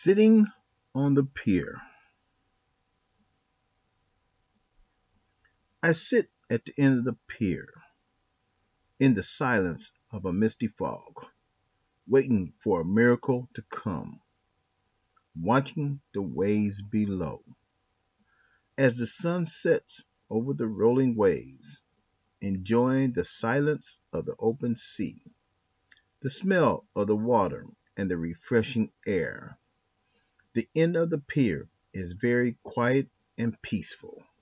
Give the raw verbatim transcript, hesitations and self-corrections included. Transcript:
Sitting on the pier. I sit at the end of the pier, in the silence of a misty fog, waiting for a miracle to come, watching the waves below. As the sun sets over the rolling waves, enjoying the silence of the open sea, the smell of the water and the refreshing air. The end of the pier is very quiet and peaceful.